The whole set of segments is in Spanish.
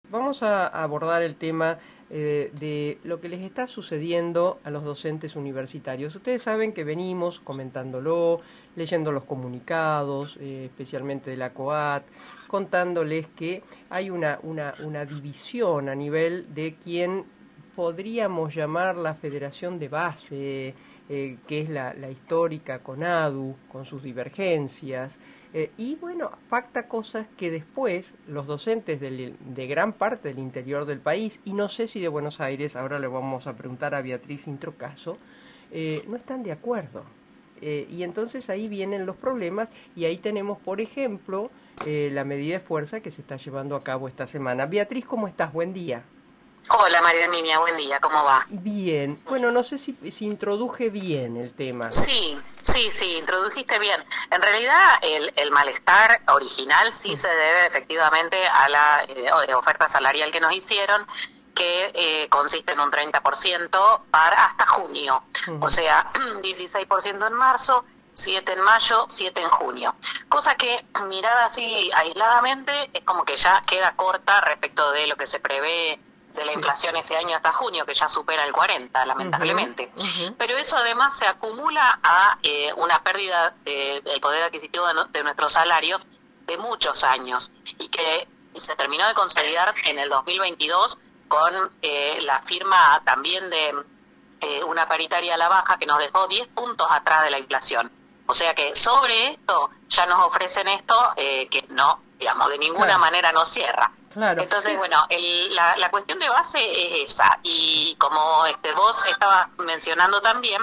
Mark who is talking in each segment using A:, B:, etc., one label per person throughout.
A: Vamos a abordar el tema de lo que les está sucediendo a los docentes universitarios. Ustedes saben que venimos comentándolo, leyendo los comunicados, especialmente de la COAT, contándoles que hay una división a nivel de quien podríamos llamar la Federación de Base, que es la histórica CONADU, con sus divergencias. Y bueno, pacta cosas que después los docentes de gran parte del interior del país, y no sé si de Buenos Aires, ahora le vamos a preguntar a Beatriz Introcaso, no están de acuerdo. Y entonces ahí vienen los problemas y ahí tenemos, por ejemplo, la medida de fuerza que se está llevando a cabo esta semana. Beatriz, ¿cómo estás? Buen día.
B: Hola María Herminia, buen día, ¿cómo va?
A: Bien. Bueno, no sé si introduje bien el tema.
B: Sí, introdujiste bien. En realidad el malestar original sí se debe efectivamente a la oferta salarial que nos hicieron, que consiste en un 30% para hasta junio, o sea, 16% en marzo, 7 en mayo, 7 en junio. Cosa que, mirada así aisladamente, es como que ya queda corta respecto de lo que se prevé de la inflación este año hasta junio, que ya supera el 40, lamentablemente. Pero eso además se acumula a una pérdida del poder adquisitivo de nuestros salarios de muchos años, y que se terminó de consolidar en el 2022 con la firma también de una paritaria a la baja que nos dejó 10 puntos atrás de la inflación. O sea que sobre esto ya nos ofrecen esto que no, digamos, de ninguna manera nos cierra.
A: Claro.
B: Entonces, bueno, la cuestión de base es esa, y como vos estabas mencionando también,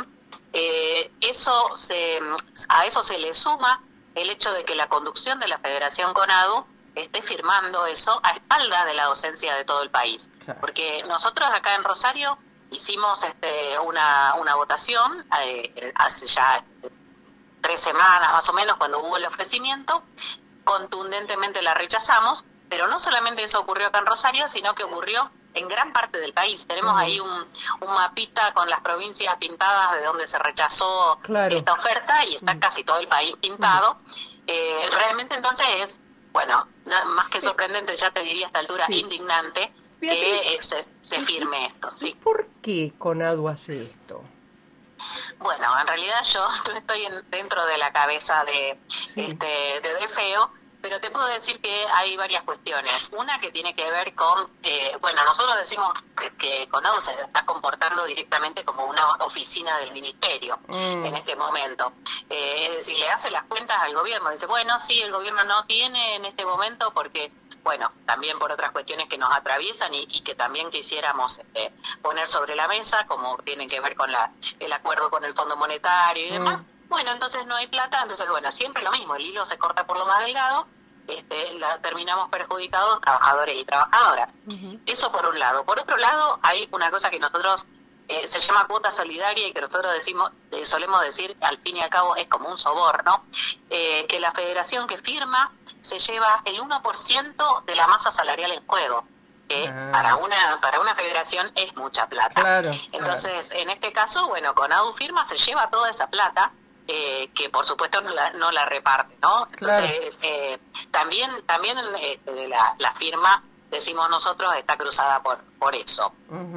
B: a eso se le suma el hecho de que la conducción de la Federación CONADU esté firmando eso a espaldas de la docencia de todo el país. Claro. Porque nosotros acá en Rosario hicimos una votación hace ya 3 semanas más o menos, cuando hubo el ofrecimiento, contundentemente la rechazamos. Pero no solamente eso ocurrió acá en Rosario, sino que ocurrió en gran parte del país. Tenemos ahí un mapita con las provincias pintadas de donde se rechazó esta oferta, y está casi todo el país pintado. Realmente entonces es, bueno, más que sorprendente, ya te diría a esta altura, indignante que se firme esto. ¿Sí?
A: ¿Y por qué CONADU hace esto?
B: Bueno, en realidad yo estoy dentro de la cabeza de DFEO, pero te puedo decir que hay varias cuestiones. Una que tiene que ver con, nosotros decimos que CONADU se está comportando directamente como una oficina del ministerio en este momento. Es decir, le hace las cuentas al gobierno. Dice, bueno, sí, el gobierno no tiene en este momento porque, bueno, también por otras cuestiones que nos atraviesan y que también quisiéramos poner sobre la mesa, como tienen que ver con el acuerdo con el Fondo Monetario y demás. Bueno, entonces no hay plata, entonces, bueno, siempre lo mismo, el hilo se corta por lo más delgado, terminamos perjudicados trabajadores y trabajadoras. Eso por un lado. Por otro lado, hay una cosa que nosotros se llama cuota solidaria, y que nosotros solemos decir, al fin y al cabo es como un soborno, que la federación que firma se lleva el 1% de la masa salarial en juego, que para una federación es mucha plata. Claro, entonces, en este caso, bueno, CONADU firma, se lleva toda esa plata, que por supuesto no la reparte, ¿no? Entonces, también la firma, decimos nosotros, está cruzada por eso.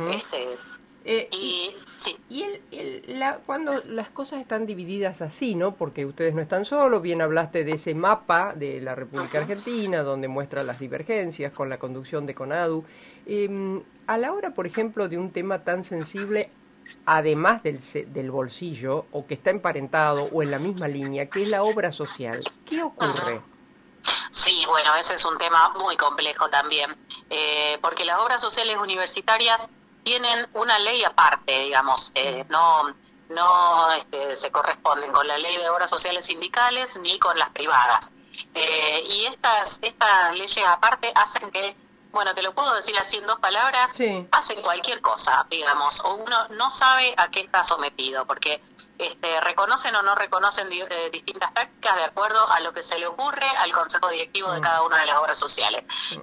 A: Cuando las cosas están divididas así, ¿no? Porque ustedes no están solos, bien hablaste de ese mapa de la República Argentina, donde muestra las divergencias con la conducción de CONADU. A la hora, por ejemplo, de un tema tan sensible, además del bolsillo, o que está emparentado o en la misma línea, que es la obra social, ¿qué ocurre?
B: Sí, bueno, ese es un tema muy complejo también, porque las obras sociales universitarias tienen una ley aparte, digamos, no se corresponden con la ley de obras sociales sindicales ni con las privadas. Y estas leyes aparte hacen que, bueno, te lo puedo decir así en 2 palabras, hacen cualquier cosa, digamos, o uno no sabe a qué está sometido, porque reconocen o no reconocen distintas prácticas de acuerdo a lo que se le ocurre al consejo directivo de cada una de las obras sociales.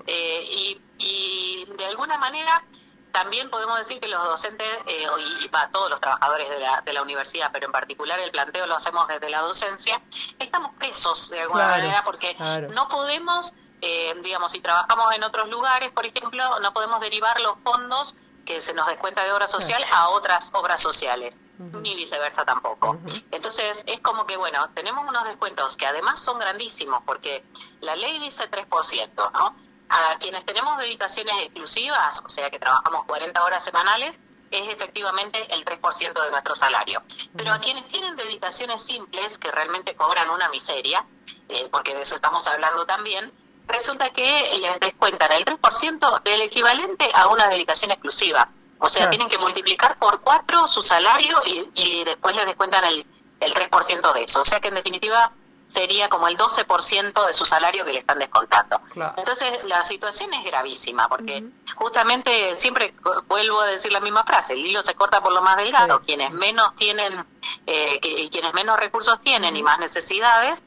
B: Y de alguna manera también podemos decir que los docentes y todos los trabajadores de la universidad, pero en particular el planteo lo hacemos desde la docencia, estamos presos de alguna manera, porque no podemos digamos, si trabajamos en otros lugares, por ejemplo, no podemos derivar los fondos que se nos descuenta de obra social a otras obras sociales, ni viceversa tampoco. Entonces, es como que, bueno, tenemos unos descuentos que además son grandísimos, porque la ley dice 3%, ¿no? A quienes tenemos dedicaciones exclusivas, o sea, que trabajamos 40 horas semanales, es efectivamente el 3% de nuestro salario. Pero a quienes tienen dedicaciones simples, que realmente cobran una miseria, porque de eso estamos hablando también, resulta que les descuentan el 3% del equivalente a una dedicación exclusiva. O sea, tienen que multiplicar por 4 su salario y después les descuentan el 3% de eso. O sea que en definitiva sería como el 12% de su salario que le están descontando. Claro. Entonces la situación es gravísima, porque justamente siempre vuelvo a decir la misma frase: el hilo se corta por lo más delgado. Quienes menos tienen, quienes menos recursos tienen y más necesidades,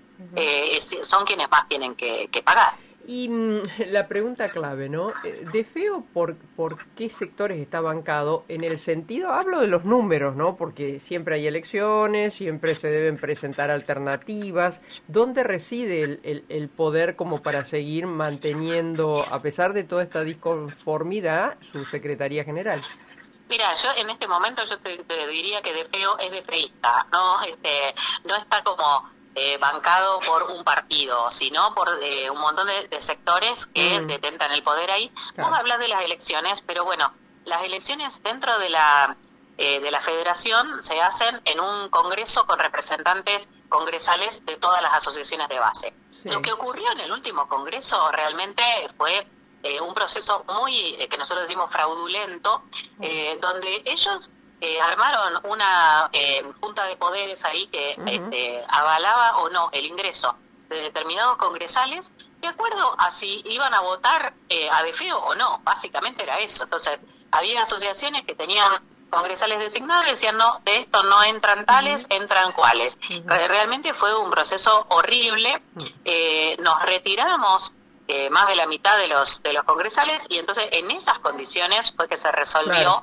B: son quienes más tienen que pagar.
A: Y la pregunta clave, ¿no? ¿DeFeo por qué sectores está bancado? En el sentido, hablo de los números, ¿no? Porque siempre hay elecciones, siempre se deben presentar alternativas. ¿Dónde reside el poder como para seguir manteniendo, a pesar de toda esta disconformidad, su Secretaría General?
B: Mira, yo en este momento yo te diría que DeFeo es defeísta, no está como bancado por un partido, sino por un montón de sectores que detentan el poder ahí. Claro. Vos hablas de las elecciones, pero bueno, las elecciones dentro de la federación se hacen en un congreso con representantes congresales de todas las asociaciones de base. Sí. Lo que ocurrió en el último congreso realmente fue un proceso muy, que nosotros decimos fraudulento, donde ellos armaron una junta de poderes ahí que avalaba o no el ingreso de determinados congresales de acuerdo a si iban a votar a DeFeo o no. Básicamente era eso. Entonces había asociaciones que tenían congresales designados y decían: no, de esto no entran tales, entran cuales. Realmente fue un proceso horrible. Nos retiramos más de la mitad de los congresales, y entonces en esas condiciones fue que se resolvió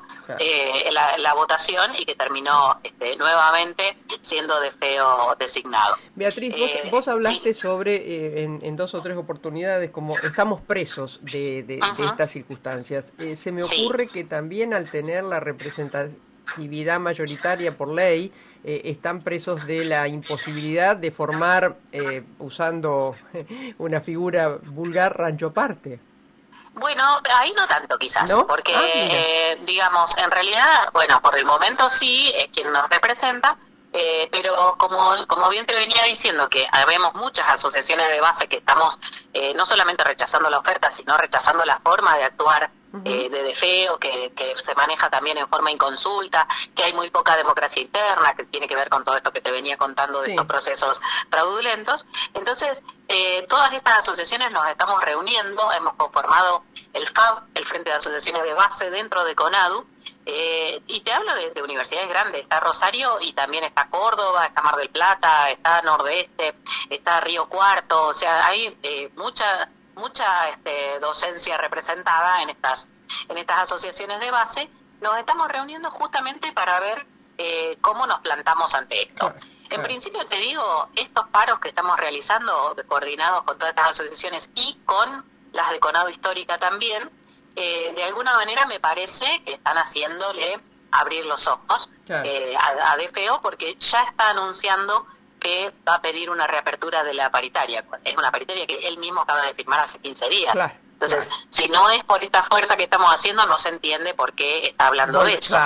B: la votación y que terminó nuevamente siendo DeFeo designado.
A: Beatriz, vos hablaste sobre, en 2 o 3 oportunidades, como estamos presos de estas circunstancias. Se me ocurre que también al tener la representatividad mayoritaria por ley, están presos de la imposibilidad de formar, usando una figura vulgar, rancho aparte.
B: Bueno, ahí no tanto quizás, ¿no? Porque digamos, en realidad, bueno, por el momento sí, es quien nos representa, pero como bien te venía diciendo, que habemos muchas asociaciones de base que estamos no solamente rechazando la oferta, sino rechazando la forma de actuar de DeFeo, que se maneja también en forma inconsulta, que hay muy poca democracia interna, que tiene que ver con todo esto que te venía contando de estos procesos fraudulentos. Entonces, todas estas asociaciones nos estamos reuniendo, hemos conformado el FAB, el Frente de Asociaciones de Base, dentro de CONADU, y te hablo de universidades grandes. Está Rosario y también está Córdoba, está Mar del Plata, está Nordeste, está Río Cuarto. O sea, hay mucha docencia representada en estas asociaciones de base. Nos estamos reuniendo justamente para ver cómo nos plantamos ante esto. En principio te digo, estos paros que estamos realizando, coordinados con todas estas asociaciones y con las de Conado Histórica también, de alguna manera me parece que están haciéndole abrir los ojos a DeFeo, porque ya está anunciando que va a pedir una reapertura de la paritaria. Es una paritaria que él mismo acaba de firmar hace 15 días. Entonces, si no es por esta fuerza que estamos haciendo, no se entiende por qué está hablando de eso.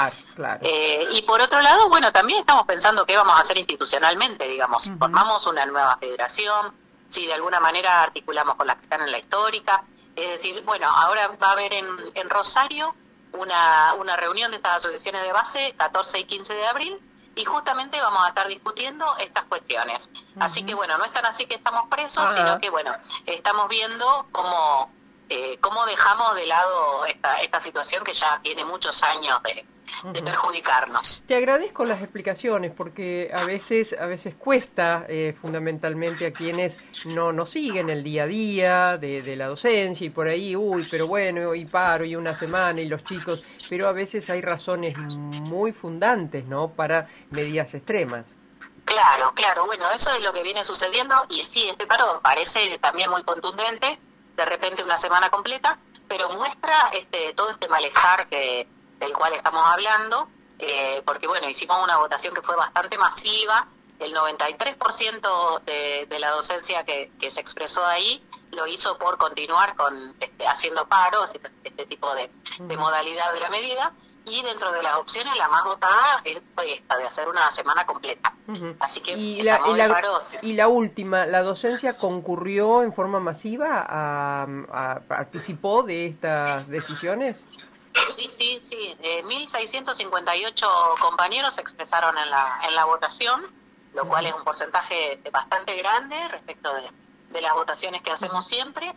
B: Y por otro lado, bueno, también estamos pensando qué vamos a hacer institucionalmente, digamos. Formamos una nueva federación, si de alguna manera articulamos con las que están en la histórica. Es decir, bueno, ahora va a haber en Rosario una reunión de estas asociaciones de base, 14 y 15 de abril, y justamente vamos a estar discutiendo estas cuestiones. Así que bueno, no es tan así que estamos presos, sino que bueno, estamos viendo cómo dejamos de lado esta situación que ya tiene muchos años de perjudicarnos.
A: Te agradezco las explicaciones, porque a veces cuesta, fundamentalmente a quienes no siguen el día a día de la docencia, y por ahí, pero bueno, y paro, y una semana, y los chicos, pero a veces hay razones muy fundantes, ¿no?, para medidas extremas.
B: Claro, bueno, eso es lo que viene sucediendo, y sí, este paro parece también muy contundente. de repente una semana completa, pero muestra todo este malestar del cual estamos hablando, porque bueno, hicimos una votación que fue bastante masiva. El 93% de la docencia que se expresó ahí lo hizo por continuar con haciendo paros, este tipo de modalidad de la medida, y dentro de las opciones la más votada fue esta, de hacer una semana completa. Así que
A: y la última, ¿la docencia concurrió en forma masiva, participó de estas decisiones?
B: Sí. 1.658 compañeros se expresaron en la votación, lo cual es un porcentaje bastante grande respecto de las votaciones que hacemos siempre.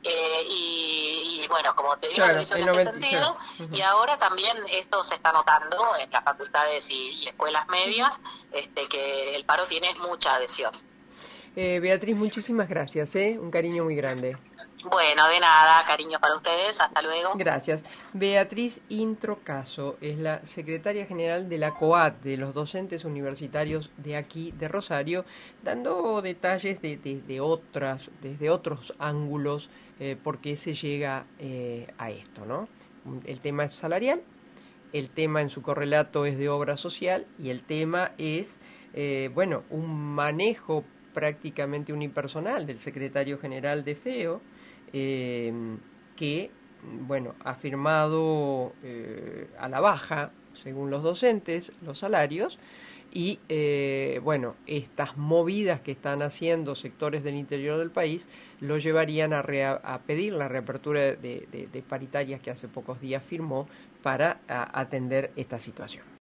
B: Y bueno, como te digo, lo hizo en este sentido. Y ahora también esto se está notando en las facultades y escuelas medias, que el paro tiene mucha adhesión.
A: Beatriz, muchísimas gracias, un cariño muy grande.
B: Bueno, de nada, cariño para ustedes, hasta luego.
A: Gracias. Beatriz Introcaso es la secretaria general de la COAD, de los docentes universitarios de aquí, de Rosario, dando detalles desde otros ángulos, por qué se llega a esto, ¿no? El tema es salarial, el tema en su correlato es de obra social y el tema es, un manejo prácticamente unipersonal del secretario general de FEO, que ha firmado a la baja, según los docentes, los salarios, y estas movidas que están haciendo sectores del interior del país lo llevarían a pedir la reapertura de paritarias que hace pocos días firmó para atender esta situación.